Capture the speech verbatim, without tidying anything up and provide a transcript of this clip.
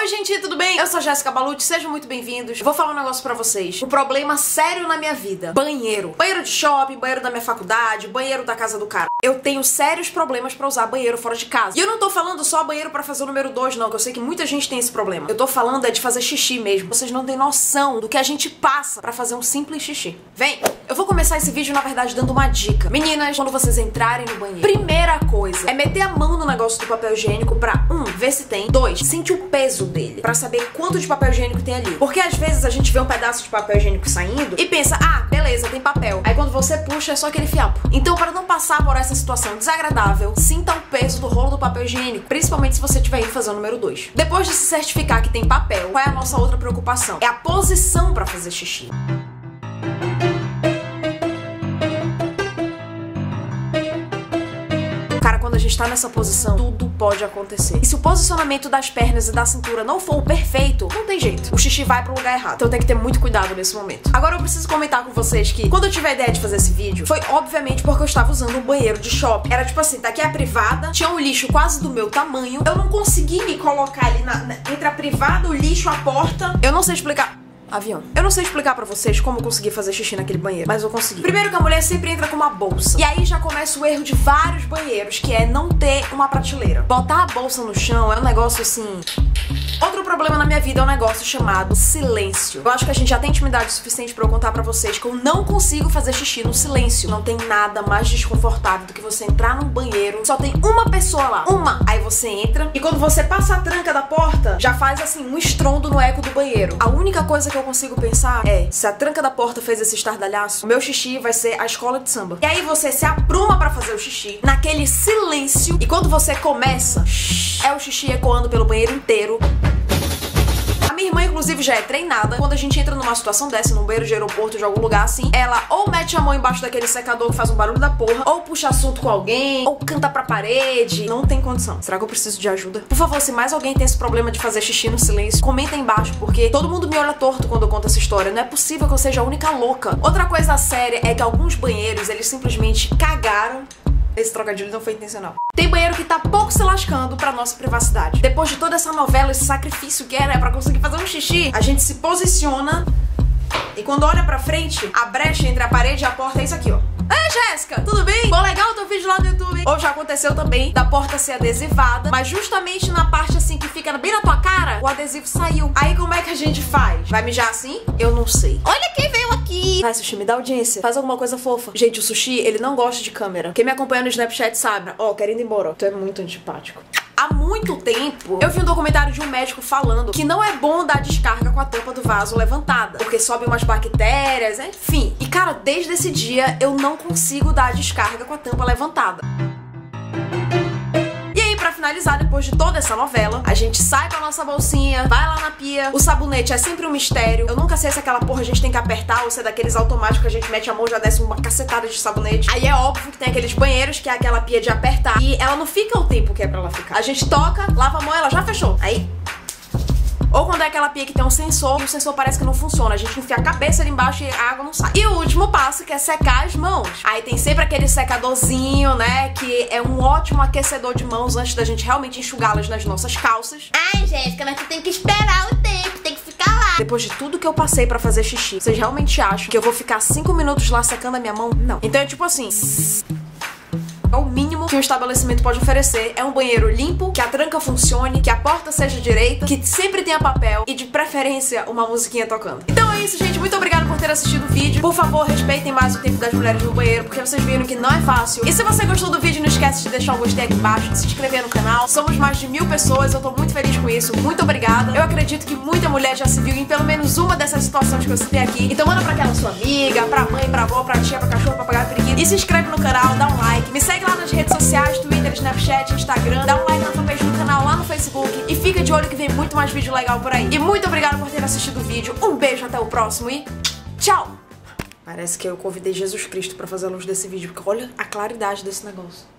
Oi gente, tudo bem? Eu sou a Jéssica Balucci, sejam muito bem-vindos. Vou falar um negócio pra vocês. Um problema sério na minha vida. Banheiro. Banheiro de shopping, banheiro da minha faculdade, banheiro da casa do cara. Eu tenho sérios problemas pra usar banheiro fora de casa. E eu não tô falando só banheiro pra fazer o número dois, não, que eu sei que muita gente tem esse problema. Eu tô falando é de fazer xixi mesmo. Vocês não têm noção do que a gente passa pra fazer um simples xixi. Vem! Eu vou começar esse vídeo, na verdade, dando uma dica. Meninas, quando vocês entrarem no banheiro, primeira coisa é meter a mão no negócio do papel higiênico pra, um, ver se tem, dois, sentir o peso dele, pra saber quanto de papel higiênico tem ali. Porque às vezes a gente vê um pedaço de papel higiênico saindo e pensa, ah, beleza, tem papel. Aí quando você puxa é só aquele fiapo. Então, para não passar por essa situação desagradável, sinta o peso do rolo do papel higiênico, principalmente se você estiver indo fazer o número dois. Depois de se certificar que tem papel, qual é a nossa outra preocupação? É a posição pra fazer xixi. Cara, quando a gente tá nessa posição, tudo pode acontecer. E se o posicionamento das pernas e da cintura não for o perfeito, não tem jeito. O xixi vai pro lugar errado. Então tem que ter muito cuidado nesse momento. Agora eu preciso comentar com vocês que quando eu tive a ideia de fazer esse vídeo, foi obviamente porque eu estava usando um banheiro de shopping. Era tipo assim, daqui a privada, tinha um lixo quase do meu tamanho. Eu não consegui me colocar ali na, na, entre a privada, o lixo, a porta. Eu não sei explicar... Avião. Eu não sei explicar pra vocês como eu consegui fazer xixi naquele banheiro, mas eu consegui. Primeiro que a mulher sempre entra com uma bolsa. E aí já começa o erro de vários banheiros, que é não ter uma prateleira. Botar a bolsa no chão é um negócio assim... Outro problema na minha vida é um negócio chamado silêncio. Eu acho que a gente já tem intimidade suficiente pra eu contar pra vocês que eu não consigo fazer xixi no silêncio. Não tem nada mais desconfortável do que você entrar num banheiro, só tem uma pessoa lá. Uma! Aí você entra e quando você passa a tranca da porta, já faz assim um estrondo no eco do banheiro. A única coisa que eu consigo pensar é, se a tranca da porta fez esse estardalhaço, o meu xixi vai ser a escola de samba. E aí você se apruma pra fazer o xixi, naquele silêncio, e quando você começa, é o xixi ecoando pelo banheiro inteiro. A minha irmã, inclusive, já é treinada. Quando a gente entra numa situação dessa, num banheiro de aeroporto, de algum lugar assim, ela ou mete a mão embaixo daquele secador que faz um barulho da porra, ou puxa assunto com alguém, ou canta pra parede. Não tem condição. Será que eu preciso de ajuda? Por favor, se mais alguém tem esse problema de fazer xixi no silêncio, comenta aí embaixo, porque todo mundo me olha torto quando eu conto essa história. Não é possível que eu seja a única louca. Outra coisa séria é que alguns banheiros, eles simplesmente cagaram. Esse trocadilho não foi intencional. Tem banheiro que tá pouco se lascando pra nossa privacidade. Depois de toda essa novela, esse sacrifício que é, né, pra conseguir fazer um xixi, a gente se posiciona e quando olha pra frente, a brecha entre a parede e a porta é isso aqui, ó. Ei, Jéssica, tudo bem? Pô, legal o teu vídeo lá no YouTube, hein? Ou já aconteceu também da porta ser adesivada, mas justamente na parte assim que fica bem na tua cara, o adesivo saiu. Aí como é que a gente faz? Vai mijar assim? Eu não sei. Olha quem veio aqui! Vai, Sushi, me dá audiência. Faz alguma coisa fofa. Gente, o Sushi, ele não gosta de câmera. Quem me acompanha no Snapchat sabe, ó, oh, querendo ir embora. Tu é muito antipático. Há muito tempo, eu vi um documentário de um médico falando que não é bom dar descarga com a tampa do vaso levantada, porque sobe umas bactérias, enfim. E cara, desde esse dia eu não consigo dar descarga com a tampa levantada. Pra finalizar, depois de toda essa novela, a gente sai com a nossa bolsinha, vai lá na pia, o sabonete é sempre um mistério. Eu nunca sei se aquela porra a gente tem que apertar ou se é daqueles automáticos que a gente mete a mão e já desce uma cacetada de sabonete. Aí é óbvio que tem aqueles banheiros que é aquela pia de apertar e ela não fica o tempo que é pra ela ficar. A gente toca, lava a mão, ela já fechou. Aí... Ou quando é aquela pia que tem um sensor, o sensor parece que não funciona. A gente enfia a cabeça ali embaixo e a água não sai. E o último passo, que é secar as mãos. Aí tem sempre aquele secadorzinho, né, que é um ótimo aquecedor de mãos antes da gente realmente enxugá-las nas nossas calças. Ai, Jéssica, mas tu tem que esperar o tempo, tem que ficar lá. Depois de tudo que eu passei pra fazer xixi, vocês realmente acham que eu vou ficar cinco minutos lá secando a minha mão? Não. Então é tipo assim... É o mínimo que um estabelecimento pode oferecer. É um banheiro limpo, que a tranca funcione, que a porta seja direita, que sempre tenha papel e, de preferência, uma musiquinha tocando. Então é isso, gente. Muito obrigada por ter assistido o vídeo. Por favor, respeitem mais o tempo das mulheres no banheiro, porque vocês viram que não é fácil. E se você gostou do vídeo, não esquece de deixar o gostei aqui embaixo, de se inscrever no canal. Somos mais de mil pessoas, eu tô muito feliz com isso. Muito obrigada. Eu acredito que muita mulher já se viu em pelo menos uma dessas situações que eu citei aqui. Então manda pra aquela sua amiga, pra mãe, pra avó, pra tia, pra cachorro, papagaio, periquito. E se inscreve no canal, dá um like. Me segue lá nas redes sociais, Twitter, Snapchat, Instagram. Dá um like na fanpage do canal lá no Facebook. E fica de olho que vem muito mais vídeo legal por aí. E muito obrigada por ter assistido o vídeo. Um beijo, até o próximo e tchau! Parece que eu convidei Jesus Cristo pra fazer a luz desse vídeo, porque olha a claridade desse negócio.